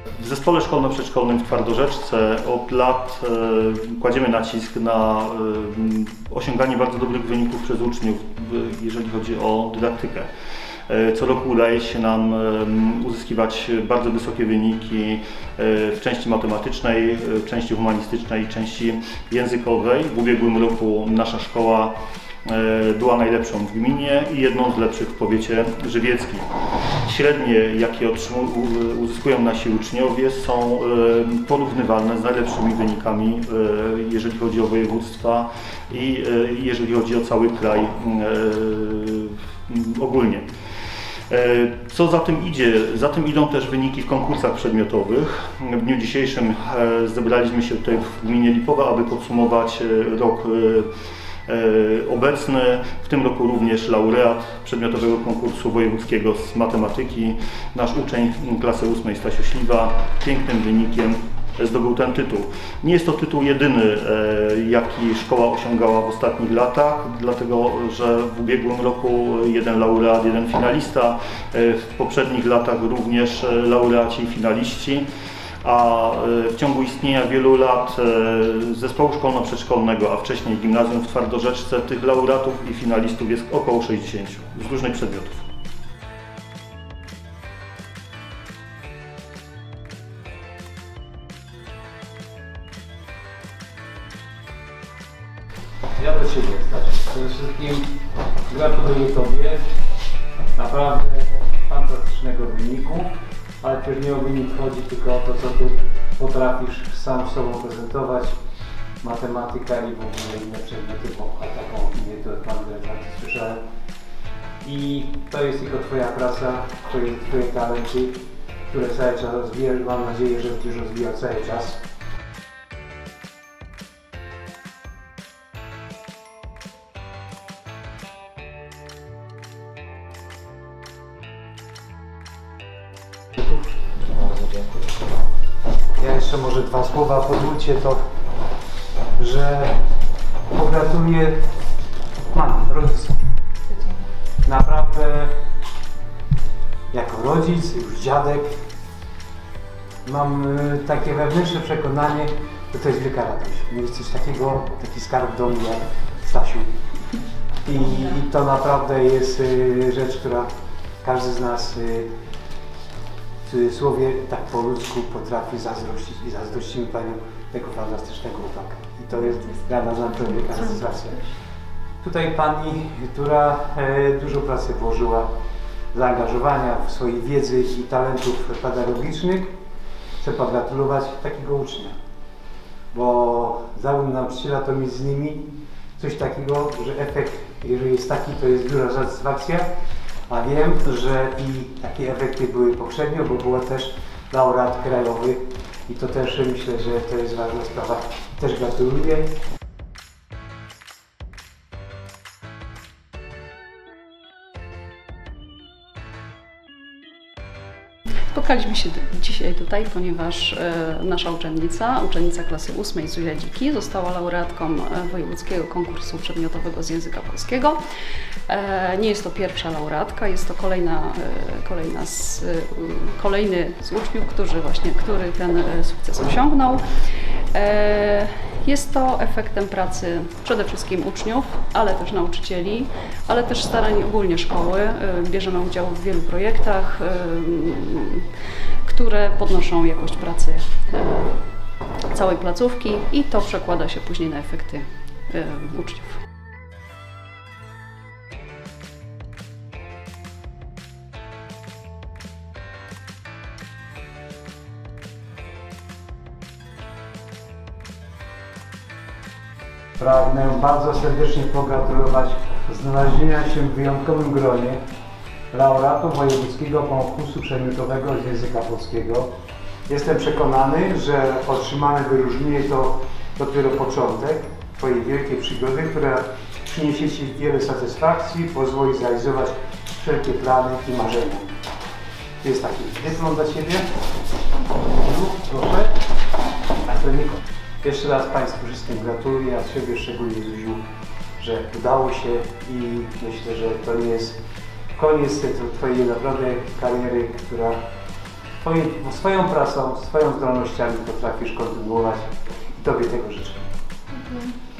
W zespole szkolno-przedszkolnym w Twardorzeczce od lat kładziemy nacisk na osiąganie bardzo dobrych wyników przez uczniów, jeżeli chodzi o dydaktykę. Co roku udaje się nam uzyskiwać bardzo wysokie wyniki w części matematycznej, części humanistycznej, części językowej. W ubiegłym roku nasza szkoła była najlepszą w gminie i jedną z lepszych w powiecie żywieckim. Średnie, jakie uzyskują nasi uczniowie, są porównywalne z najlepszymi wynikami, jeżeli chodzi o województwa i jeżeli chodzi o cały kraj ogólnie. Co za tym idzie? Za tym idą też wyniki w konkursach przedmiotowych. W dniu dzisiejszym zebraliśmy się tutaj w gminie Lipowa, aby podsumować rok obecny. W tym roku również laureat przedmiotowego konkursu wojewódzkiego z matematyki, nasz uczeń klasy 8 Stasiu Śliwa, pięknym wynikiem zdobył ten tytuł. Nie jest to tytuł jedyny, jaki szkoła osiągała w ostatnich latach, dlatego że w ubiegłym roku jeden laureat, jeden finalista, w poprzednich latach również laureaci i finaliści. A w ciągu istnienia wielu lat zespołu szkolno-przedszkolnego, a wcześniej gimnazjum w Twardorzeczce, tych laureatów i finalistów jest około 60 z różnych przedmiotów. Ja do Ciebie, Stasiu. Przede wszystkim gratuluję Tobie naprawdę fantastycznego wyniku. Ale też nie o wynik chodzi, tylko o to, co Ty potrafisz sam sobą prezentować. Matematyka i w ogóle inne przedmioty, bo taką opinię to Pan dyrektor słyszałem. I to jest tylko Twoja praca, Twoje talenty, które cały czas rozwijasz. Mam nadzieję, że będziesz rozwijał cały czas. Ja jeszcze może dwa słowa, pozwólcie to, że pogratuluję mamie, rodzicom. Naprawdę jako rodzic, już dziadek, mam takie wewnętrzne przekonanie, że to jest wielka radość. Mieć coś takiego, taki skarb w domu jak Stasiu. I to naprawdę jest rzecz, która każdy z nas w cudzysłowie, tak po ludzku potrafi zazdrościć i zazdrościmy Panią tego fantastycznego chłopaka. I to jest dla nas naprawdę wielka satysfakcja. Tutaj Pani, która dużo pracy włożyła, zaangażowania w swojej wiedzy i talentów pedagogicznych, chcę pogratulować takiego ucznia. Bo zawód nauczyciela to między innymi coś takiego, że efekt, jeżeli jest taki, to jest duża satysfakcja. A wiem, że i takie efekty były poprzednio, bo był też laureat krajowy i to też myślę, że to jest ważna sprawa. Też gratuluję. Spotkaliśmy się dzisiaj tutaj, ponieważ nasza uczennica klasy 8 Zuzia Dziki została laureatką wojewódzkiego konkursu przedmiotowego z języka polskiego. Nie jest to pierwsza laureatka, jest to kolejny z uczniów, który ten sukces osiągnął. Jest to efektem pracy przede wszystkim uczniów, ale też nauczycieli, ale też starań ogólnie szkoły. Bierzemy udział w wielu projektach, które podnoszą jakość pracy całej placówki i to przekłada się później na efekty uczniów. Pragnę bardzo serdecznie pogratulować znalezienia się w wyjątkowym gronie laureatów wojewódzkiego konkursu przedmiotowego z języka polskiego. Jestem przekonany, że otrzymane wyróżnienie to dopiero początek Twojej wielkiej przygody, która przyniesie Ci wiele satysfakcji, pozwoli zrealizować wszelkie plany i marzenia. Jest taki dyplom dla Ciebie. Proszę. Jeszcze raz Państwu wszystkim gratuluję, a Ciebie szczególnie, Zuziu, że udało się i myślę, że to nie jest koniec Twojej naprawdę kariery, która swoją pracą, swoją zdolnościami potrafisz kontynuować i Tobie tego życzę.